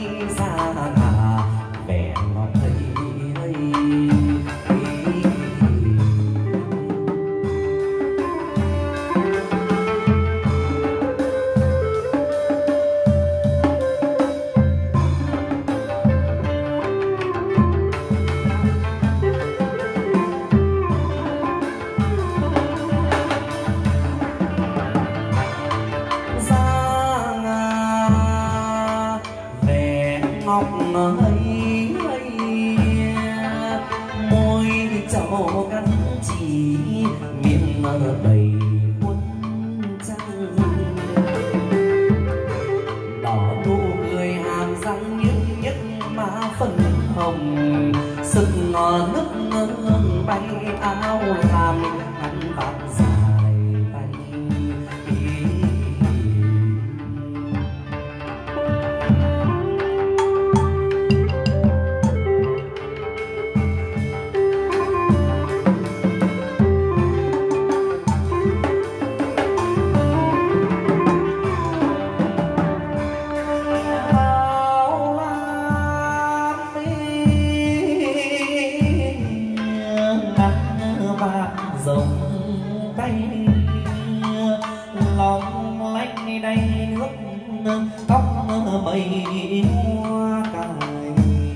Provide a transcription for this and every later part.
ra ngà vẻ ngọt thấy ngọc ấy môi trầu cắn chỉ miệng đầy cuốn trăng đỏ nụ cười hàm răng nhức nhức má phần hồng sức nước bay áo làm hắn bạc dài tay rồng bay lòng lanh đầy nước tóc mây hoa cài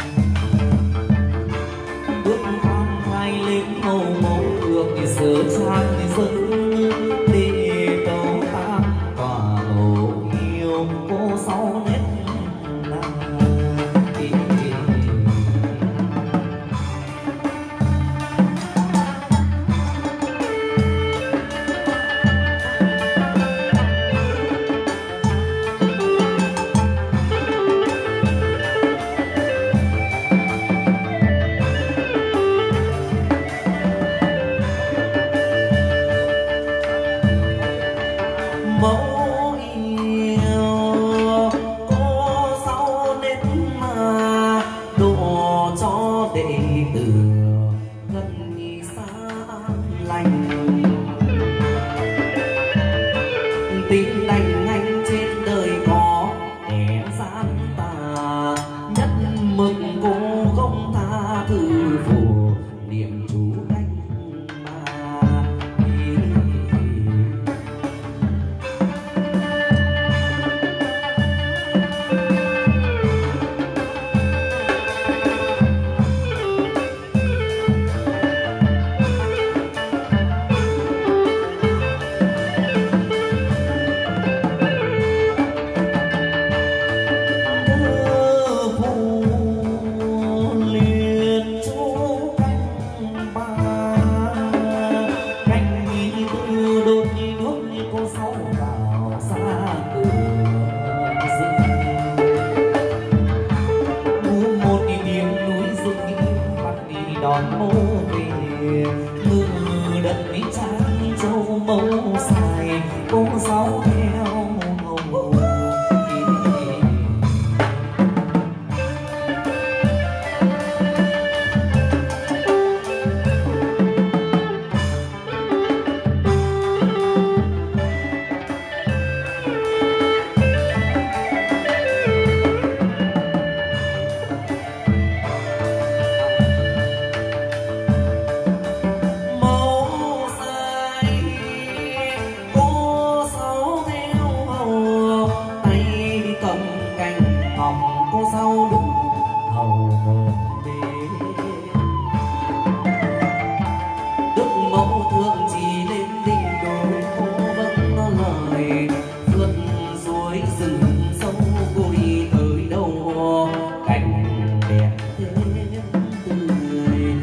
bước khoan hai lên màu màu được sửa sang dân đi tàu tam quả màu yêu cô sáu nét mẫu yêu cô sau đến mà độ cho đệ tử gần xa lành tin đành anh trên đời có kẻ gian tà nhất mực cô không tha thứ phù niệm chú đánh đón mô về mưa đất trắng châu mẫu xài cô sáu theo hồng cô sau đứng hầu một bên đức mẫu thương chỉ lên đỉnh đồi cô vẫn lời vượt suối rừng sâu cô đi tới đâu cảnh đẹp thêm tươi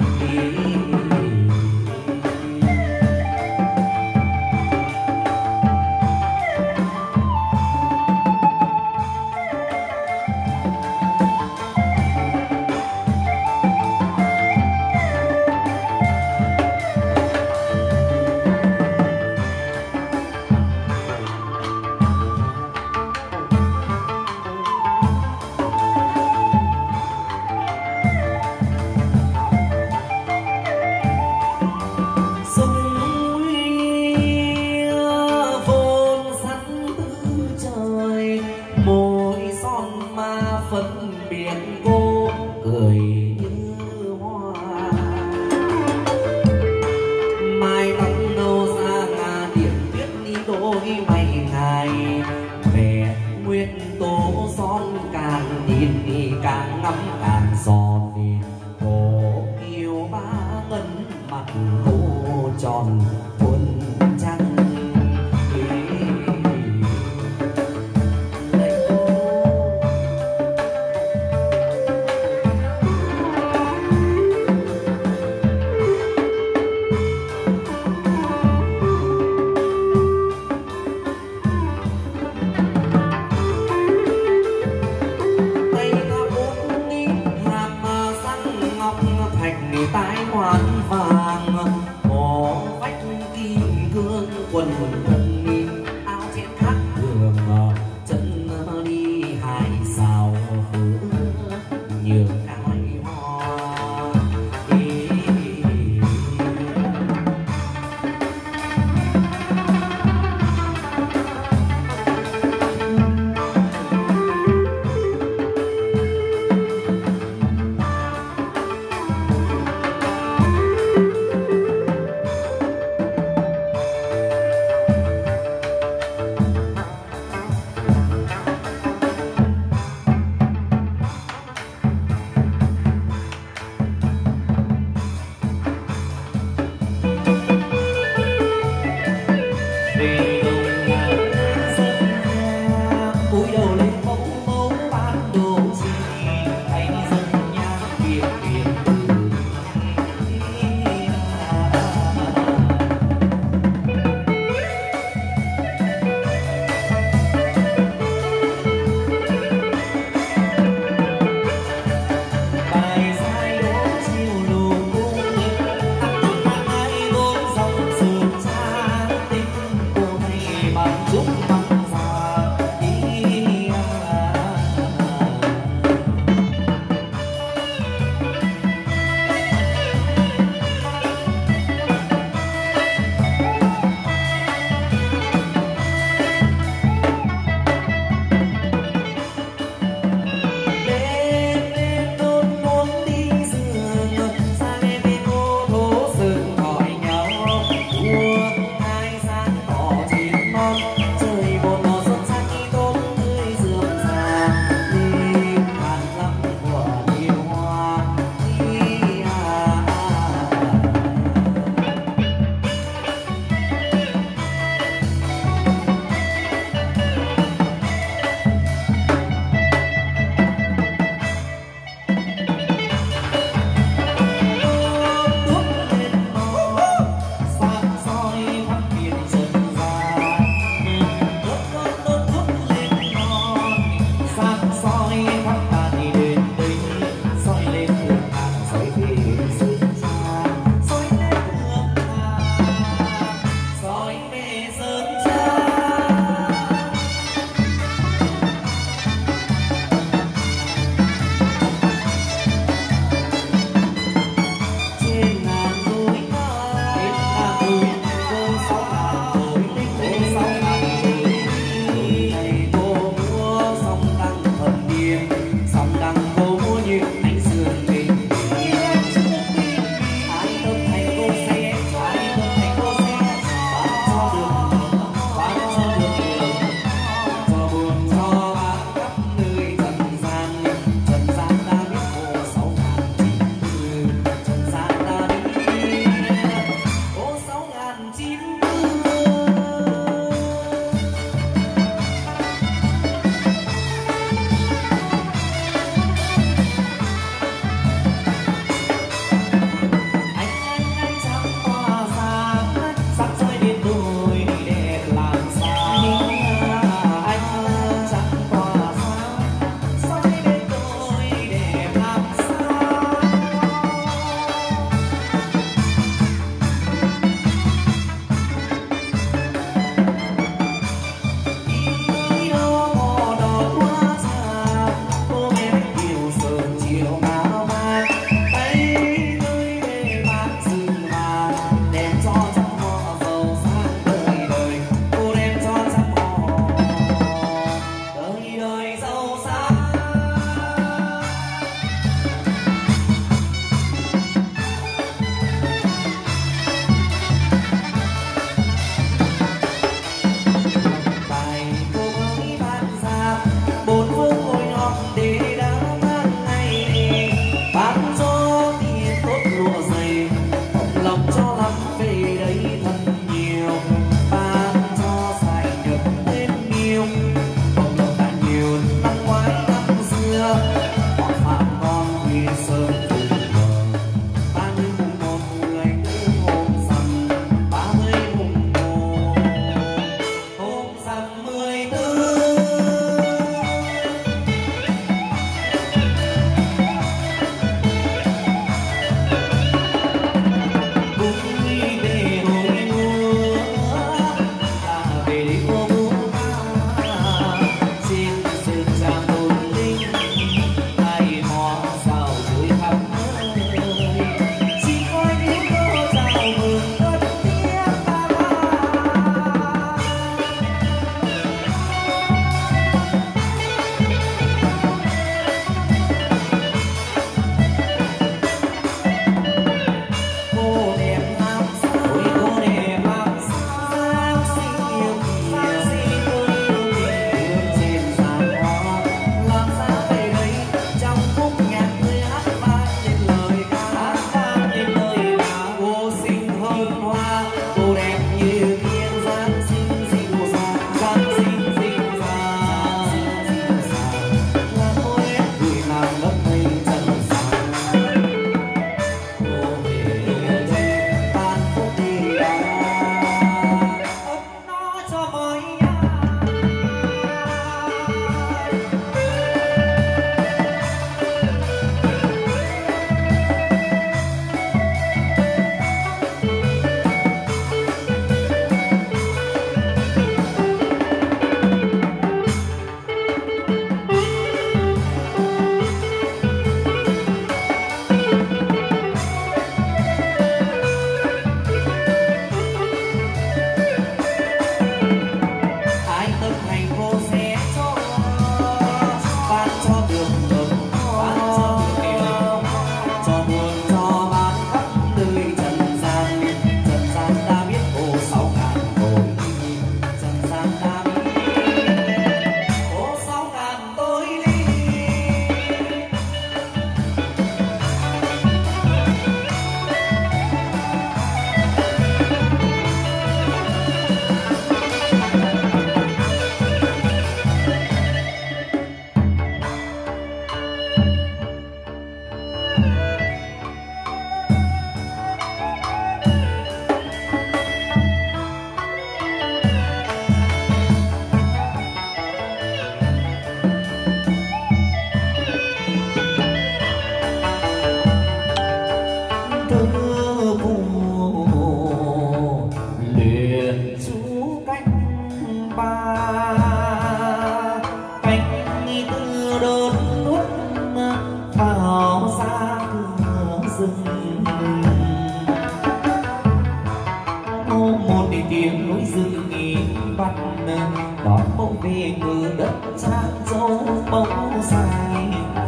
thân biển cô cười như hoa. Mai năm đâu xa ngà điểm tuyết đi đôi mây ngày về nguyên tố son càng nhìn đi càng ngắm càng giòn đi cô yêu ba ngân mặt cô tròn quân trăng. Hãy subscribe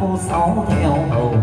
cô sáu theo hầu.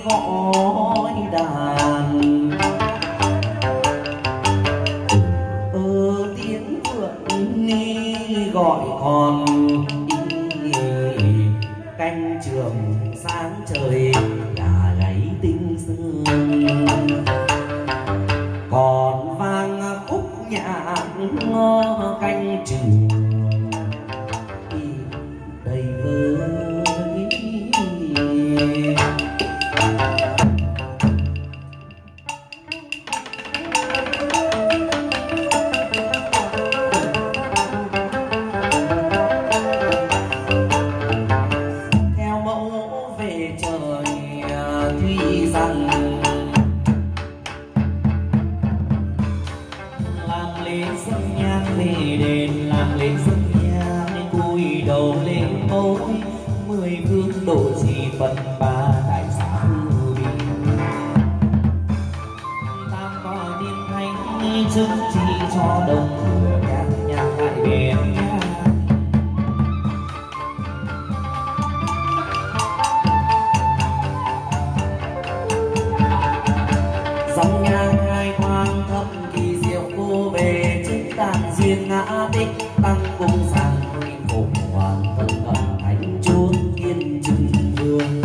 gõ đàn. Tiếng phượng ni gọi còn canh trường sáng trời là gáy tinh sương, còn vang khúc nhạc canh trường đầy vơi. Theo mẫu về trời thủy rằng làm lễ dâng nhang về đền, làm lễ dâng nhang cúi đầu lên mẫu, 10 phương độ trì Phật ba đại xã hư bình, tam có niệm thánh chức chi cho đông thừa các nhà đại biển. Dòng nhang hai khoang thâm kỳ diệu cô về chức tàn duyên ngã tích tăng cung sang khổ hoàn thân ẩn thánh chốn yên trừng vương.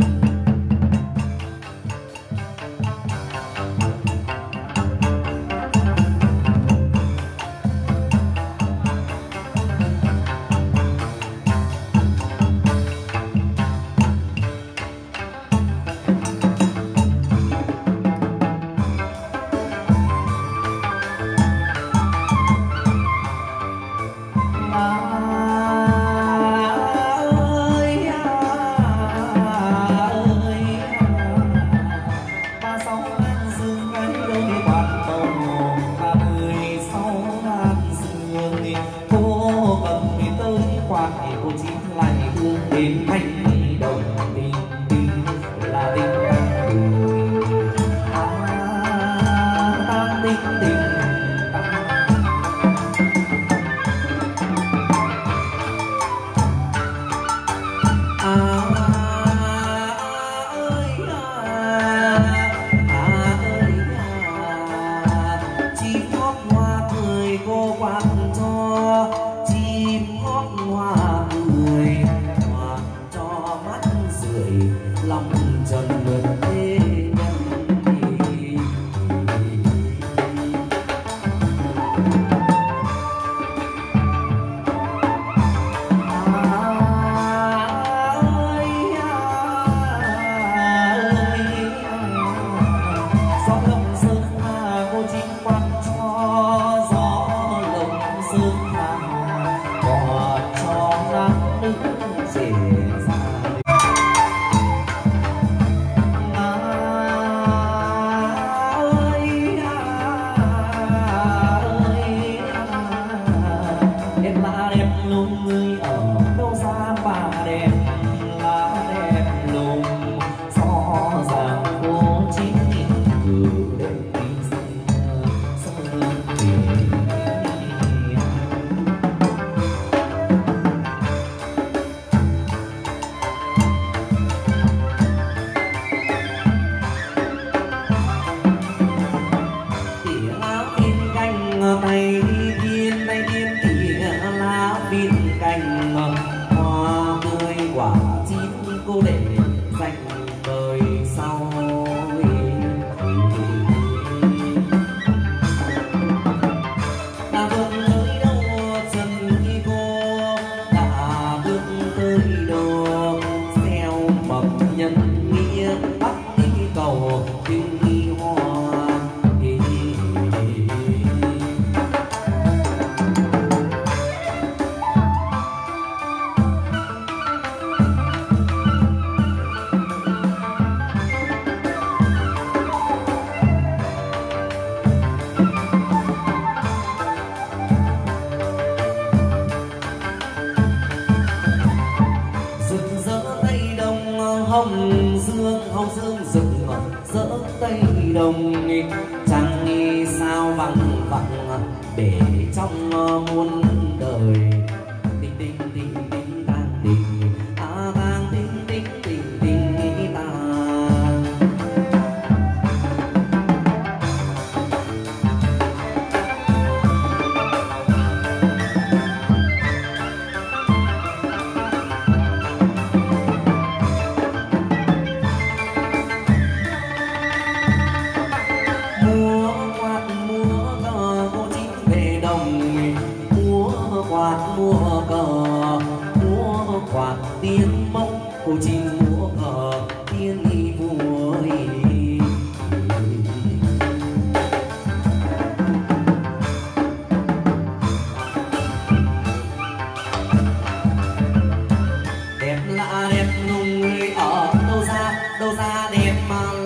hồng dương rực rỡ tây đồng, chẳng nghi sao vắng vắng để trong muôn đời. Tình tình tình tình tang tình, tang tình tình tình tình tang.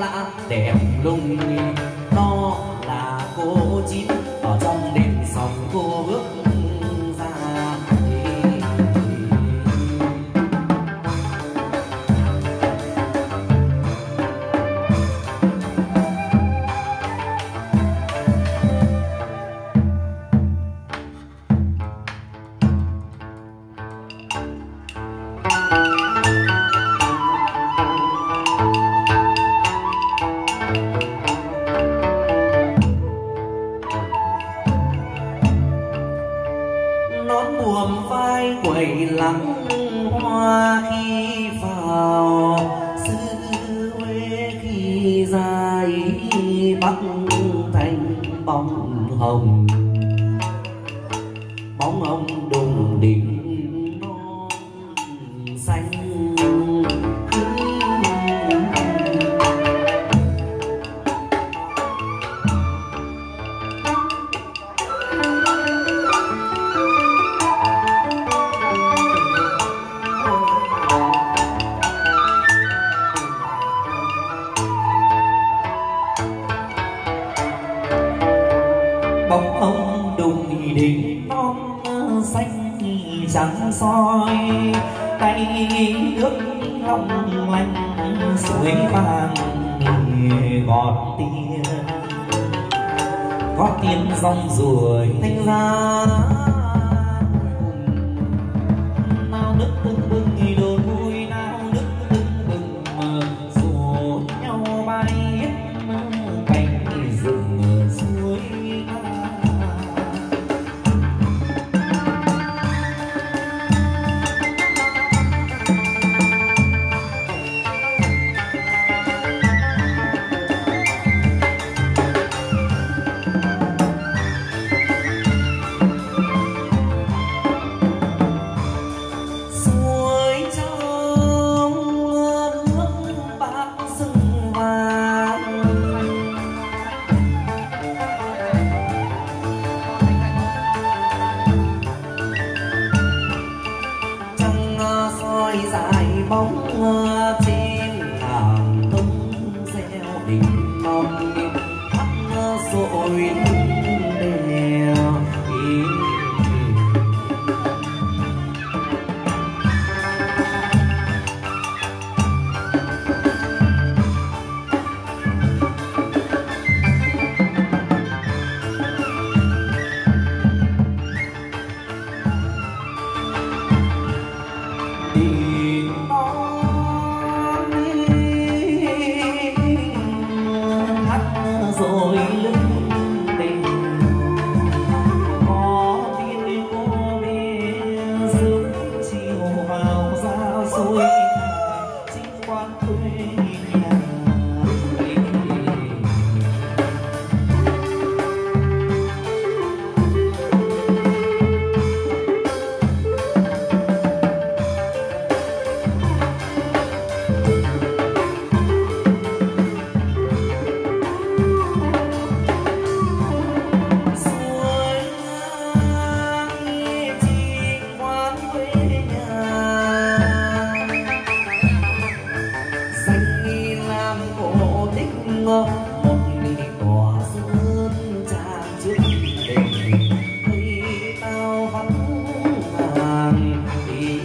lạ đẹp lung. Đó là cô chín ở trong đền sòng cô bước ra. Buồm vai quẩy lắng hoa khi vào, xứ Huế khi dài bắc thành bóng hồng. Bóng hồng đùng đỉnh non xanh. Bóng ông đùng đỉnh non xanh trắng soi, tay nước long lanh suối vàng gót tiên rong ruổi thanh ra. Nào nước tưng bừng đôi vui, nào nước tưng bừng rủ nhau bay cánh rừng suối. Dài bóng trên hàng tung reo đỉnh mong thắp rồi đèo. Rồi lưng đèn có tin cô bé sớm chiều vào ra rồi chính quan quê nhà. Một ly cỏ sơn tràn trước đền thấy tao vắng hàng đi.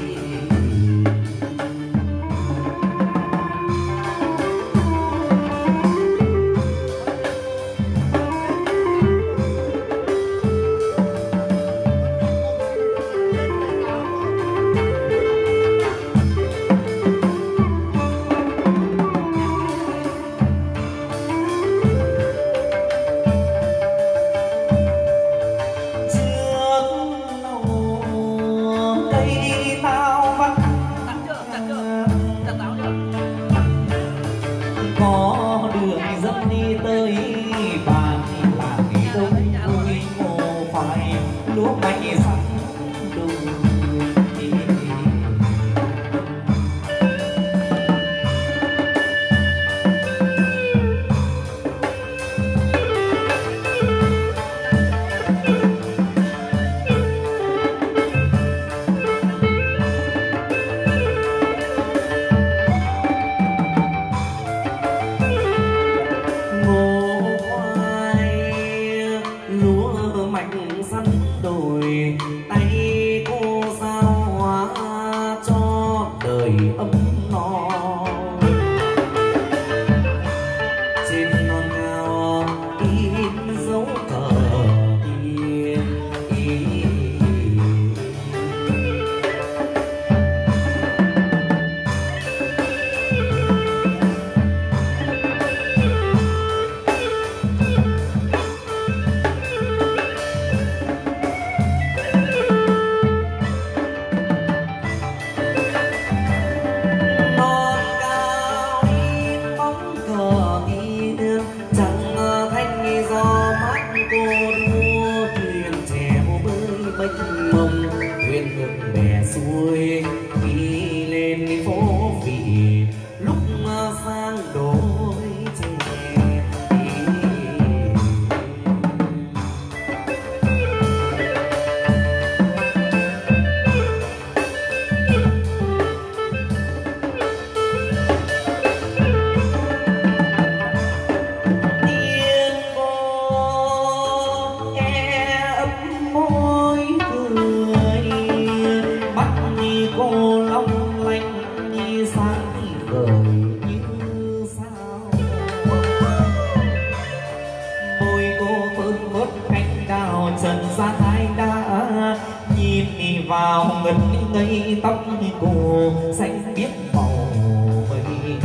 vào ngất ngây tóc cô xanh biếc màu mây.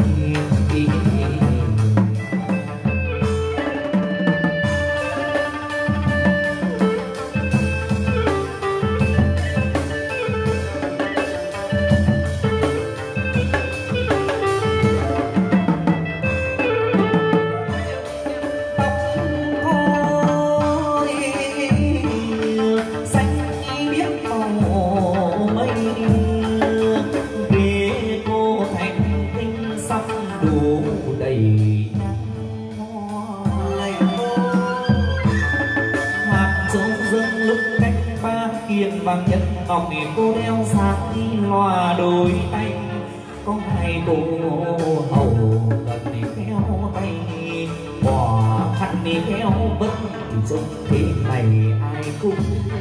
Vàng nhất ngọc thì cô đeo sáng đi loa đôi tay, có hai cô hầu cần thì khéo tay, bỏ khăn thì khéo bất thì trong thế này ai cũng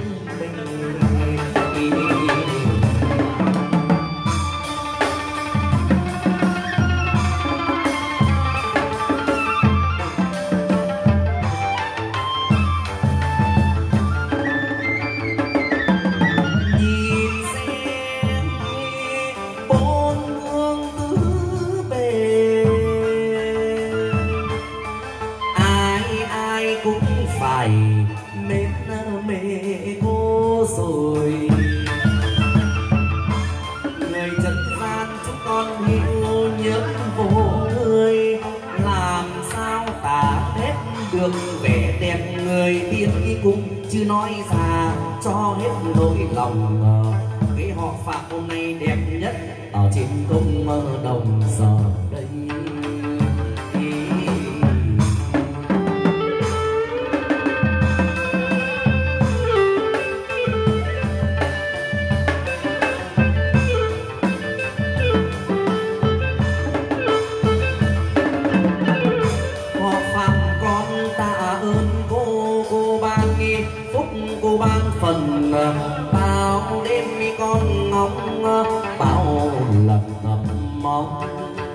vẻ đẹp người tiên cung chứ nói ra cho hết nỗi lòng. Cái họ Phạm hôm nay đẹp nhất ở trên công đồng giờ đây. Cô ban phần bao đêm con ngóng bao lần ngập mong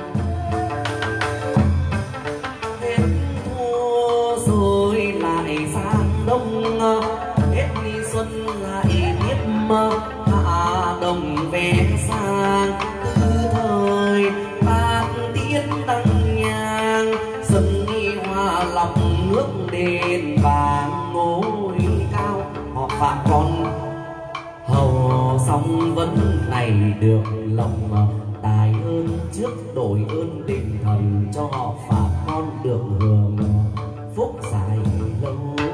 hết thua rồi lại sang đông, hết đi xuân lại tiếp hạ đồng về sang tư thời bát tiết đăng nhang dâng nghi hoa lòng nước đền vàng ngôi cao. Họ Phạm con hầu xong vẫn này được lòng tài ơn trước đổi ơn đền thần cho họ Phạm con được hưởng phúc dài lâu.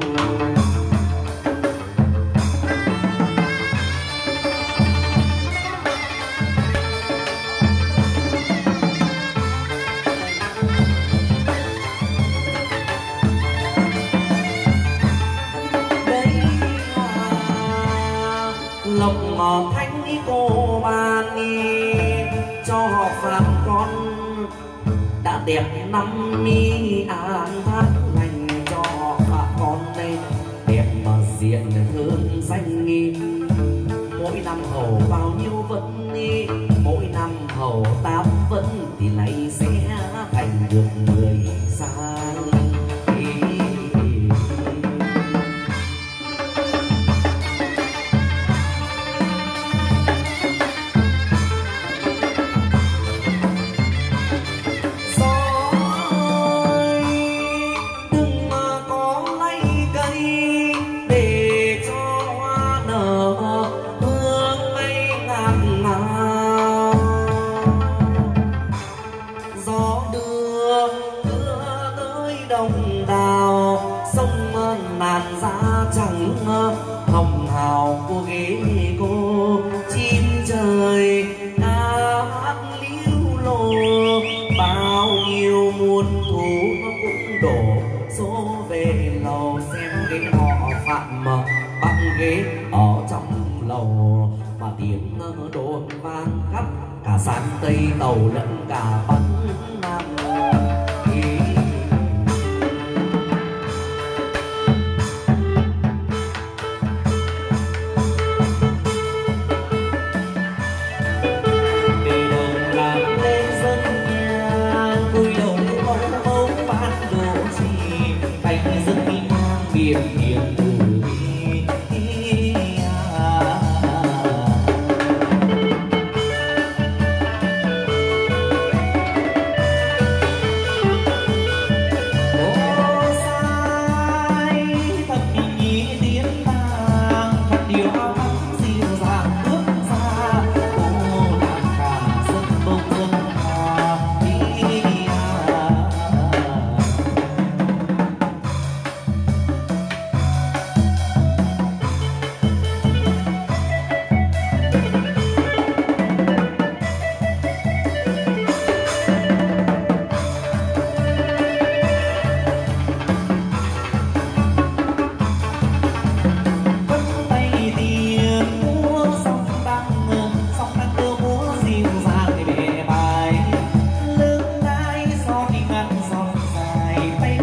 Lộc thánh cô ban cho họ Phạm con đã đẹp năm mi an thác lành cho họ Phạm con đây đẹp mà diện thương danh nghi. Mỗi năm hầu bao nhiêu vẫn đi, mỗi năm hầu tám vẫn thì này sẽ thành được người sang. Hồng hào cô ghế cô chim trời ca hát líu lô, bao nhiêu muôn thú nó cũng đổ số về lầu xem cái họ Phạm bằng ghế ở trong lầu mà tiếng đồn vang khắp cả sáng tây tàu lẫn cả bắc nam. Biển từ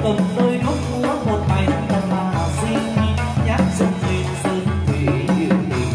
cầm đôi đuốc múa một bài thầm mà sinh nhát sông lên sơn thủy yêu tình.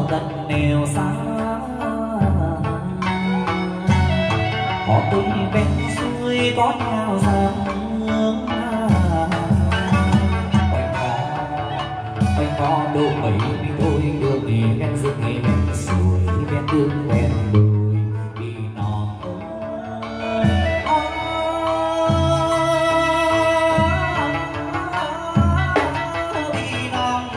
gần nẻo xa. Có tôi bên xuôi có nhau dáng hương, quanh có độ mấy tôi được thì ven rừng ven suối ven đường ven đồi đi non đi non.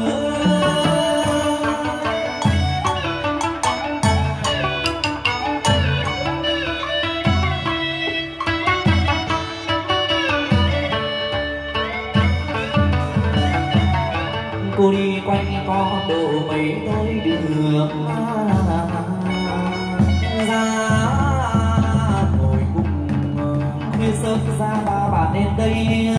Cô đi quanh có độ mấy tôi được ra ngồi cùng khuya sớm ra ba bạn đến đây.